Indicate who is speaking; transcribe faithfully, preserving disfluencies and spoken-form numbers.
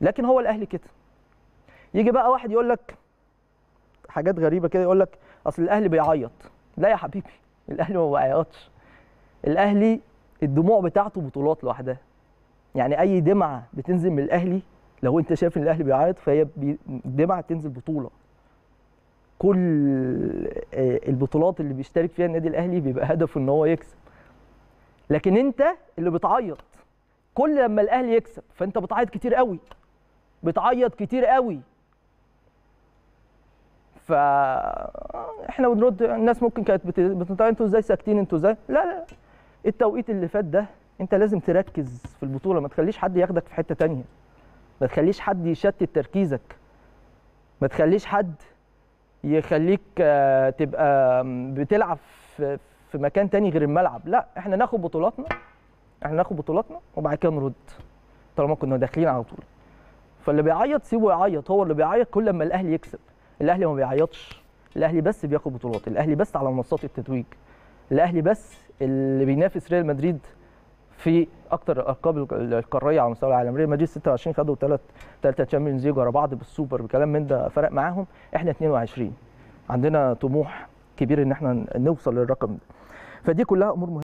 Speaker 1: لكن هو الاهلي كده. يجي بقى واحد يقول لك حاجات غريبه كده، يقول لك اصل الاهلي بيعيط. لا يا حبيبي، الاهلي ما بيعيطش. الاهلي الدموع بتاعته بطولات لوحدها. يعني اي دمعه بتنزل من الاهلي، لو انت شايف ان الاهلي بيعيط، فهي بي... دمعه تنزل بطوله. كل البطولات اللي بيشترك فيها النادي الاهلي بيبقى هدفه ان هو يكسب. لكن انت اللي بتعيط كل لما الاهلي يكسب، فانت بتعيط كتير قوي، بتعيط كتير قوي. فاحنا بنرد، الناس ممكن كانت بتعيط انتوا ازاي ساكتين، انتوا ازاي؟ لا لا، التوقيت اللي فات ده انت لازم تركز في البطوله، ما تخليش حد ياخدك في حته تانية، ما تخليش حد يشتت تركيزك، ما تخليش حد يخليك تبقى بتلعب في في مكان تاني غير الملعب. لا، احنا ناخد بطولاتنا، احنا ناخد بطولاتنا وبعد كده نرد طالما كنا داخلين على طول. فاللي بيعيط سيبه يعيط، هو اللي بيعيط كل لما الاهلي يكسب. الاهلي ما بيعيطش، الاهلي بس بياخد بطولات، الاهلي بس على منصات التتويج، الاهلي بس اللي بينافس ريال مدريد في اكتر الالقاب القاريه على مستوى العالم. ريال مدريد ستة وعشرين خدوا ثلاث ثلاثه تشامبيونز ليج ورا بعض بالسوبر بكلام من ده فرق معاهم، احنا اتنين وعشرين. عندنا طموح كبير ان احنا نوصل للرقم ده. فدي كلها امور مهمه.